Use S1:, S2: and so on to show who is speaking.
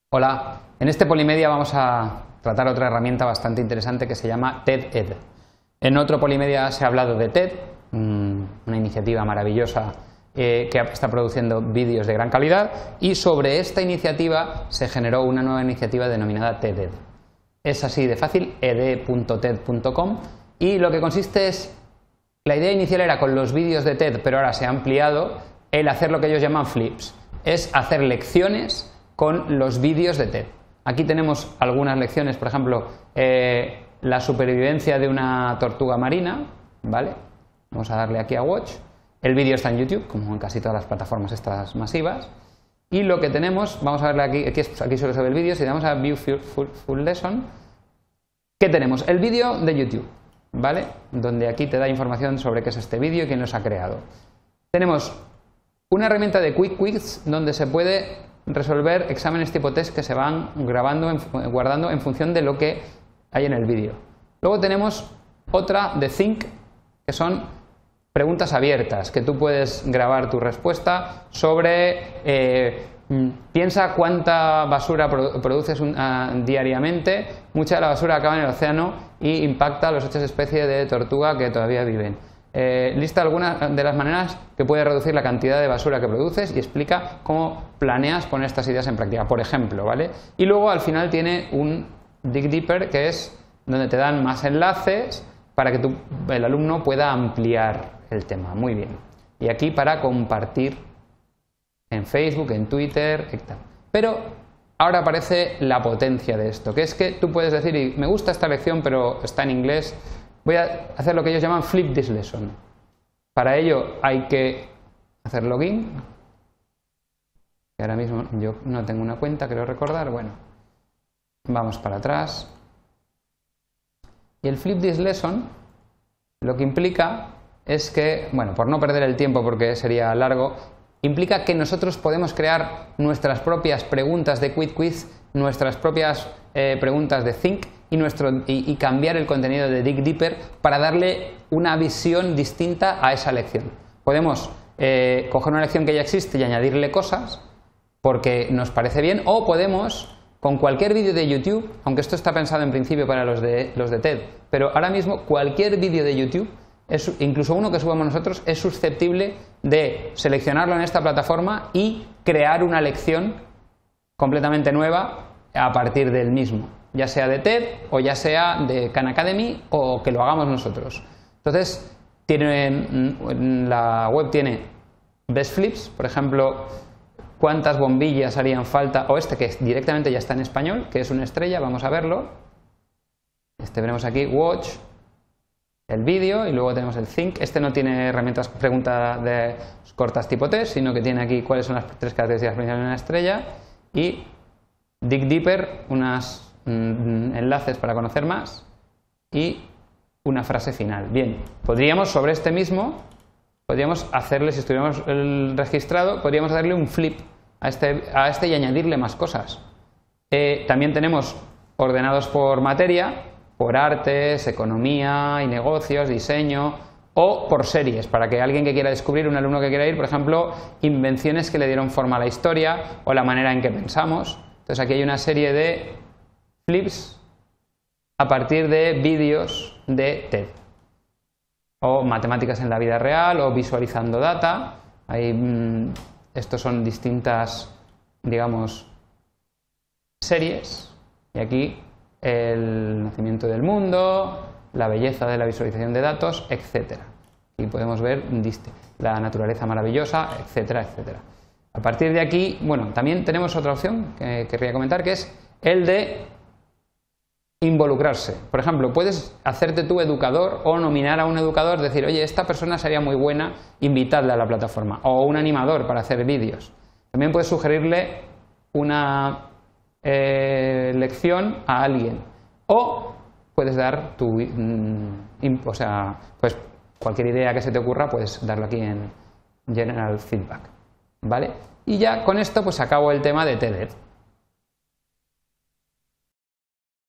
S1: Hola, en este Polimedia vamos a tratar otra herramienta bastante interesante que se llama TED-Ed. En otro Polimedia se ha hablado de TED, una iniciativa maravillosa que está produciendo vídeos de gran calidad, y sobre esta iniciativa se generó una nueva iniciativa denominada TED-Ed. Es así de fácil, ed.ted.com, y lo que consiste es, la idea inicial era con los vídeos de TED, pero ahora se ha ampliado el hacer lo que ellos llaman flips, es hacer lecciones con los vídeos de TED. Aquí tenemos algunas lecciones, por ejemplo, la supervivencia de una tortuga marina, ¿vale? Vamos a darle aquí a Watch. El vídeo está en YouTube, como en casi todas las plataformas estas masivas. Y lo que tenemos, vamos a verle aquí solo se ve el vídeo, si le damos a View Full Lesson, ¿qué tenemos? El vídeo de YouTube, ¿vale? Donde aquí te da información sobre qué es este vídeo y quién los ha creado. Tenemos una herramienta de Quick Quiz donde se puede resolver exámenes tipo test que se van guardando en función de lo que hay en el vídeo. Luego tenemos otra de Think, que son preguntas abiertas, que tú puedes grabar tu respuesta sobre piensa cuánta basura produces diariamente. Mucha de la basura acaba en el océano y impacta a las 8 especies de tortuga que todavía viven. Lista algunas de las maneras que puedes reducir la cantidad de basura que produces y explica cómo planeas poner estas ideas en práctica, por ejemplo, ¿vale? Y luego al final tiene un Dig Deeper, que es donde te dan más enlaces para que el alumno pueda ampliar el tema. Muy bien. Y aquí para compartir en Facebook, en Twitter, etc. Pero ahora aparece la potencia de esto, que es que tú puedes decir, me gusta esta lección pero está en inglés, voy a hacer lo que ellos llaman Flip this lesson. Para ello hay que hacer login. Y ahora mismo yo no tengo una cuenta, creo recordar. Bueno, vamos para atrás. Y el Flip this lesson lo que implica es que, bueno, por no perder el tiempo porque sería largo, implica que nosotros podemos crear nuestras propias preguntas de Quick Quiz, nuestras propias preguntas de Think y cambiar el contenido de Dig Deeper para darle una visión distinta a esa lección. Podemos coger una lección que ya existe y añadirle cosas porque nos parece bien, o podemos, con cualquier vídeo de YouTube, aunque esto está pensado en principio para los de TED, pero ahora mismo cualquier vídeo de YouTube, incluso uno que subamos nosotros, es susceptible de seleccionarlo en esta plataforma y crear una lección completamente nueva a partir del mismo, ya sea de TED o ya sea de Khan Academy o que lo hagamos nosotros. Entonces, la web tiene Best Flips, por ejemplo, cuántas bombillas harían falta, o que directamente ya está en español, que es una estrella, vamos a verlo. Veremos aquí Watch, el vídeo, y luego tenemos el Think. No tiene preguntas de cortas tipo test, sino que tiene aquí cuáles son las 3 características principales de una estrella, y Dig Deeper, unos enlaces para conocer más y una frase final. Bien, podríamos sobre este mismo, podríamos hacerle, si estuviéramos registrado, podríamos darle un flip a este y añadirle más cosas. También tenemos ordenados por materia, por artes, economía y negocios, diseño, o por series, para que alguien que quiera descubrir, un alumno que quiera ir, por ejemplo, invenciones que le dieron forma a la historia o la manera en que pensamos. Entonces aquí hay una serie de flips a partir de vídeos de TED, o matemáticas en la vida real, o visualizando data. Estos son distintas, digamos, series, y aquí el nacimiento del mundo, la belleza de la visualización de datos, etcétera. Y podemos ver la naturaleza maravillosa, etcétera, etcétera. A partir de aquí, bueno, también tenemos otra opción que querría comentar, que es el de involucrarse. Por ejemplo, puedes hacerte tú educador o nominar a un educador, decir, oye, esta persona sería muy buena, invitarle a la plataforma, o un animador para hacer vídeos. También puedes sugerirle una lección a alguien, o puedes dar pues cualquier idea que se te ocurra, puedes darlo aquí en General Feedback, ¿vale? Y ya con esto pues acabo el tema de TED-Ed.